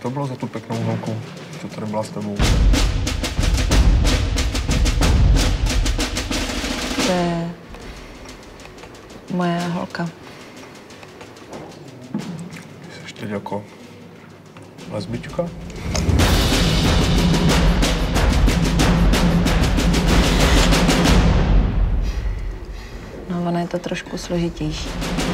to bylo za tu pěknou holku, co tady byla s tebou? To je moje holka. Jsi teď jako lesbička? No, ono je to trošku složitější.